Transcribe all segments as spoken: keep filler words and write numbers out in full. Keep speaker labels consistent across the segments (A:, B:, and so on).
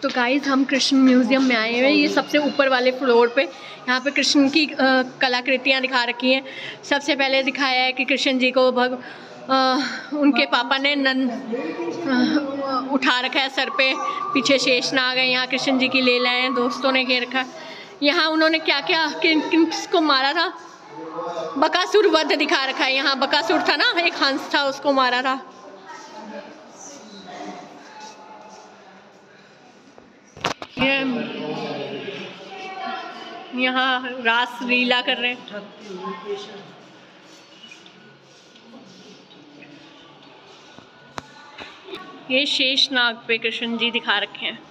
A: तो गाइस हम कृष्ण म्यूज़ियम में आए हैं। ये सबसे ऊपर वाले फ्लोर पे यहाँ पे कृष्ण की आ, कलाकृतियाँ दिखा रखी हैं। सबसे पहले दिखाया है कि कृष्ण जी को भग आ, उनके पापा ने नंद आ, उठा रखा है सर पे, पीछे शेषनाग है। यहाँ कृष्ण जी की लीलाएं हैं, दोस्तों ने घेर रखा है। यहाँ उन्होंने क्या क्या किन किसको मारा था, बकासुर वध दिखा रखा है। यहाँ बकासुर था ना, एक हंस था, उसको मारा था। ये यहाँ रास लीला कर रहे हैं। ये शेषनाग पे कृष्ण जी दिखा रखे हैं।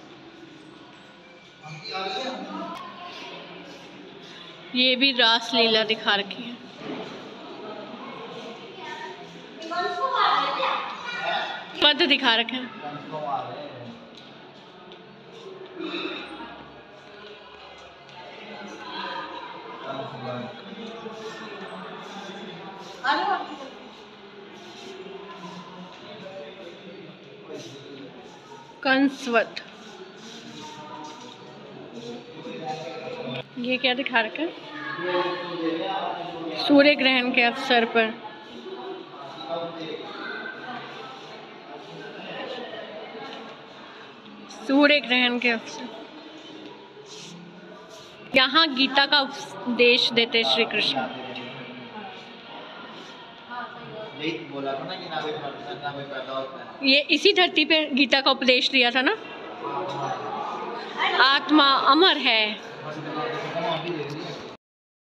A: ये भी रास लीला दिखा रखी है। पद दिखा रखे हैं। कंसवध, ये क्या दिखा रखा है? सूर्य ग्रहण के अवसर पर सूर्य ग्रहण के अवसर यहाँ गीता का उपदेश देते श्री कृष्ण।
B: बोला था ना कि नाभि नाभि पैदा होता है।
A: ये इसी धरती पे गीता का उपदेश दिया था ना। आत्मा अमर है।